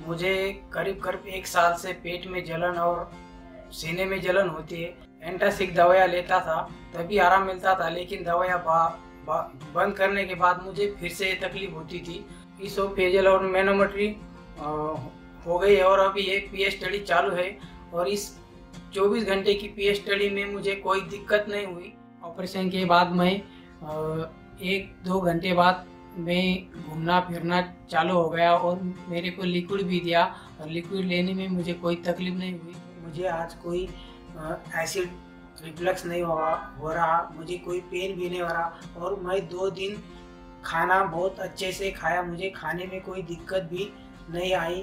मुझे करीब करीब 1 साल से पेट में जलन और सीने में जलन होती है। एंटासिड दवाइयाँ लेता था तभी आराम मिलता था, लेकिन दवाइयाँ बंद करने के बाद मुझे फिर से तकलीफ होती थी। इसोफेजियल और मैनोमेट्री हो गई है और अभी एक पीएच स्टडी चालू है और इस 24 घंटे की पीएच स्टडी में मुझे कोई दिक्कत नहीं हुई। ऑपरेशन के बाद मैं 1-2 घंटे बाद मैं घूमना फिरना चालू हो गया और मेरे को लिक्विड भी दिया और लिक्विड लेने में मुझे कोई तकलीफ नहीं हुई। मुझे आज कोई एसिड रिफ्लक्स नहीं हो रहा, मुझे कोई पेन भी नहीं हो रहा और मैं 2 दिन खाना बहुत अच्छे से खाया, मुझे खाने में कोई दिक्कत भी नहीं आई।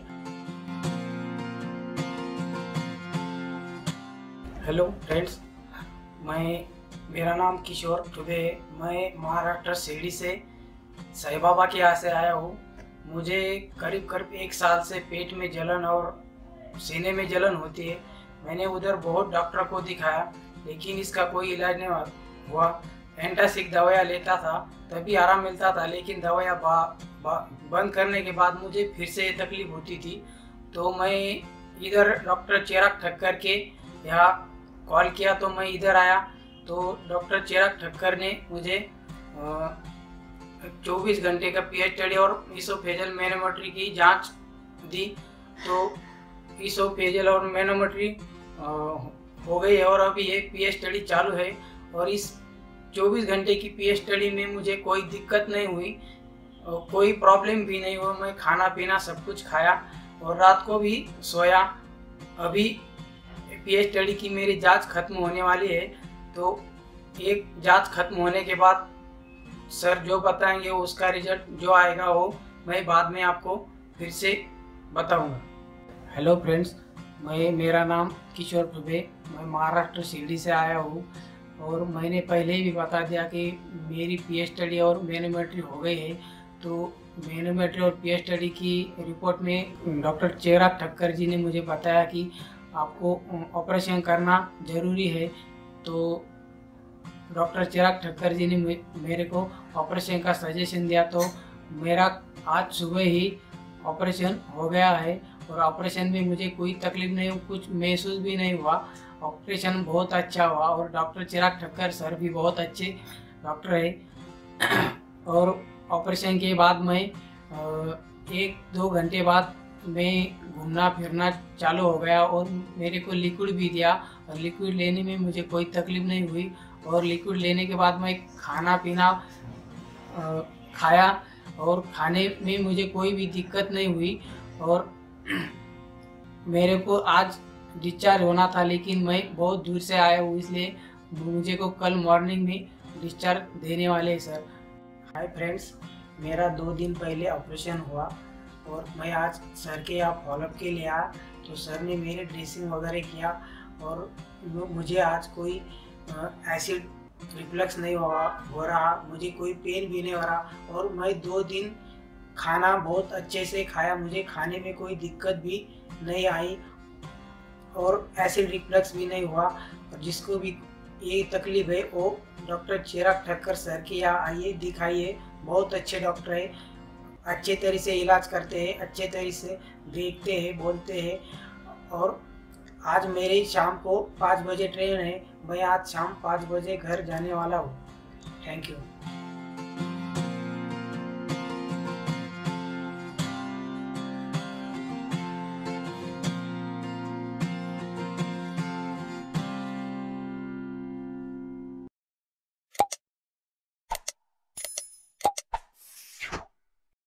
हेलो फ्रेंड्स, मेरा नाम किशोर चुबे है। मैं महाराष्ट्र शिरडी से साईं बाबा के यहाँ से आया हूँ। मुझे करीब करीब 1 साल से पेट में जलन और सीने में जलन होती है। मैंने उधर बहुत डॉक्टर को दिखाया लेकिन इसका कोई इलाज नहीं हुआ। एंटासिड दवाइयाँ लेता था तभी आराम मिलता था, लेकिन दवाइयाँ बंद करने के बाद मुझे फिर से तकलीफ होती थी। तो मैं इधर डॉक्टर चिराग ठक्कर के यहाँ कॉल किया तो मैं इधर आया तो डॉक्टर चिराग ठक्कर ने मुझे 24 घंटे का पीएच स्टडी और इसोफेजियल मैनोमेट्री की जांच दी। तो इसोफेजियल और मैनोमेट्री हो गई है और अभी एक पीएच स्टडी चालू है और इस 24 घंटे की पीएच स्टडी में मुझे कोई दिक्कत नहीं हुई, कोई प्रॉब्लम भी नहीं हुआ। मैं खाना पीना सब कुछ खाया और रात को भी सोया। अभी पीएच स्टडी की मेरी जांच खत्म होने वाली है, तो एक जांच खत्म होने के बाद सर जो बताएंगे उसका रिजल्ट जो आएगा वो मैं बाद में आपको फिर से बताऊंगा। हेलो फ्रेंड्स, मेरा नाम किशोर चुबे, मैं महाराष्ट्र शिरडी से आया हूँ और मैंने पहले ही भी बता दिया कि मेरी पीएच स्टडी और मैनोमेट्री हो गई है। तो मैनोमेट्री और पीएच स्टडी की रिपोर्ट में डॉक्टर चिराग ठक्कर जी ने मुझे बताया कि आपको ऑपरेशन करना ज़रूरी है। तो डॉक्टर चिराग ठक्कर जी ने मेरे को ऑपरेशन का सजेशन दिया, तो मेरा आज सुबह ही ऑपरेशन हो गया है और ऑपरेशन में मुझे कोई तकलीफ नहीं, कुछ महसूस भी नहीं हुआ। ऑपरेशन बहुत अच्छा हुआ और डॉक्टर चिराग ठक्कर सर भी बहुत अच्छे डॉक्टर है। और ऑपरेशन के बाद मैं 1-2 घंटे बाद मैं घूमना फिरना चालू हो गया और मेरे को लिक्विड भी दिया और लिक्विड लेने में मुझे कोई तकलीफ नहीं हुई। और लिक्विड लेने के बाद मैं खाना पीना खाया और खाने में मुझे कोई भी दिक्कत नहीं हुई। और मेरे को आज डिस्चार्ज होना था लेकिन मैं बहुत दूर से आया हूँ, इसलिए मुझे को कल मॉर्निंग में डिस्चार्ज देने वाले हैं सर। हाय फ्रेंड्स, मेरा 2 दिन पहले ऑपरेशन हुआ और मैं आज सर के यहाँ फॉलोअप के लिए आया, तो सर ने मेरे ड्रेसिंग वगैरह किया और मुझे आज कोई एसिड रिफ्लक्स नहीं हो रहा, मुझे कोई पेन भी नहीं हो रहा और मैं 2 दिन खाना बहुत अच्छे से खाया, मुझे खाने में कोई दिक्कत भी नहीं आई और एसिड रिफ्लक्स भी नहीं हुआ। और जिसको भी ये तकलीफ है वो डॉक्टर चिराग ठक्कर सर के यहाँ आइए, दिखाइए। बहुत अच्छे डॉक्टर है, अच्छे तरह से इलाज करते हैं, अच्छे तरह से देखते हैं, बोलते हैं। और आज मेरी शाम को 5 बजे ट्रेन है, मैं आज शाम 5 बजे घर जाने वाला हूँ। Thank you.